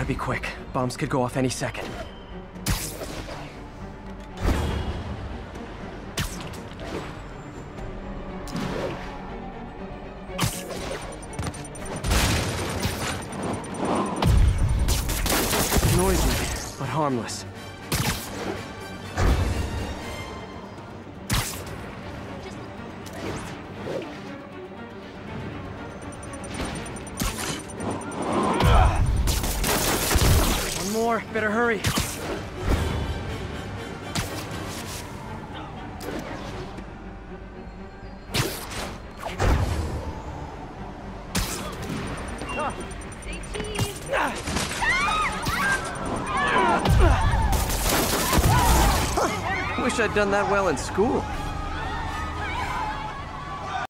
be quick. Bombs could go off any second. Noisy, but harmless. One more, better hurry. Wish I'd done that well in school.